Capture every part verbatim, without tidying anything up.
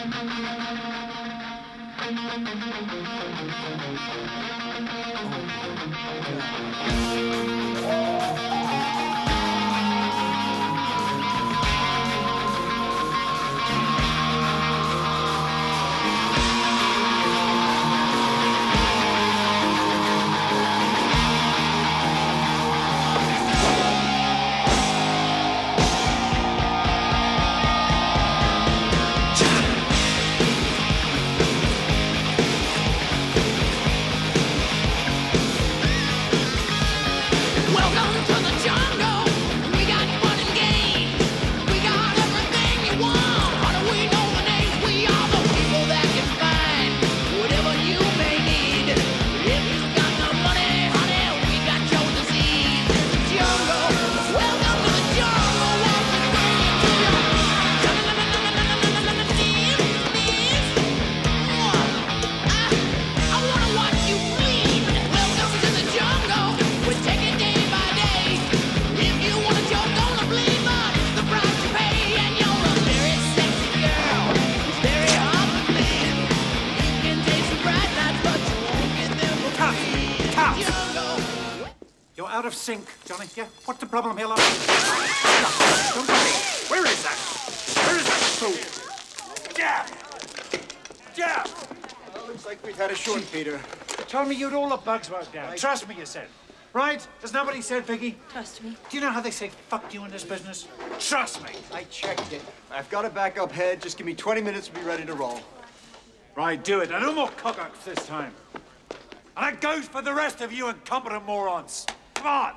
Out of sync, Johnny. Yeah, what's the problem here, love? Don't worry. Where is that? Where is that fool? Jab! Jab! Well, looks like we've had a short, Peter. Told me you'd all the bugs worked out. I... Trust me, you said. Right? Has nobody said, Vicky? Trust me. Do you know how they say fuck you in this business? Trust me. I checked it. I've got a backup head. Just give me twenty minutes to be ready to roll. Right, do it. And no more cock-ups this time. And that goes for the rest of you incompetent morons. Come on!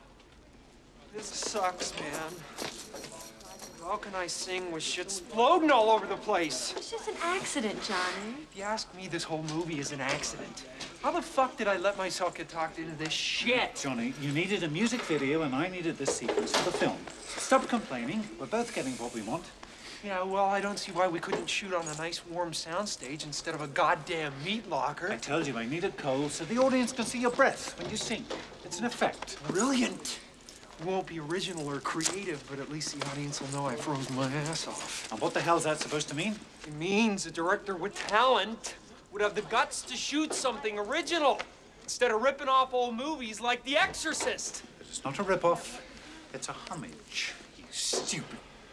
This sucks, man. How can I sing with shit exploding all over the place? It's just an accident, Johnny. If you ask me, this whole movie is an accident. How the fuck did I let myself get talked into this shit? Johnny, you needed a music video and I needed this sequence for the film. Stop complaining. We're both getting what we want. Yeah, well, I don't see why we couldn't shoot on a nice warm soundstage instead of a goddamn meat locker. I told you I needed coal so the audience can see your breath when you sing. It's an effect. Brilliant. It won't be original or creative, but at least the audience will know I froze my ass off. And what the hell's that supposed to mean? It means a director with talent would have the guts to shoot something original instead of ripping off old movies like The Exorcist. It's not a rip-off. It's a homage, you stupid.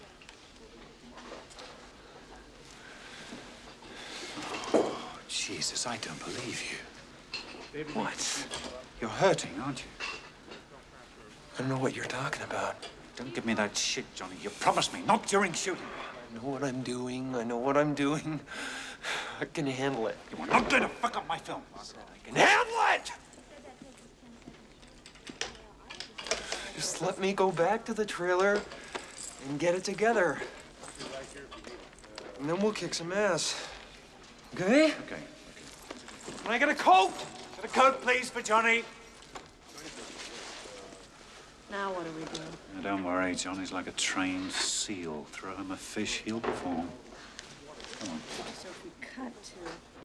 Oh, Jesus, I don't believe you. What? You're hurting, aren't you? I don't know what you're talking about. Don't give me that shit, Johnny. You promised me, not during shooting. I know what I'm doing. I know what I'm doing. I can handle it. You are not going to fuck up my film. I can handle it! Just let me go back to the trailer and get it together. And then we'll kick some ass. Okay? Okay. Can I get a coat? Get a coat, please, for Johnny. Now what do we do? Now, don't worry, Johnny's like a trained seal. Throw him a fish, he'll perform. Come on. So if we cut to...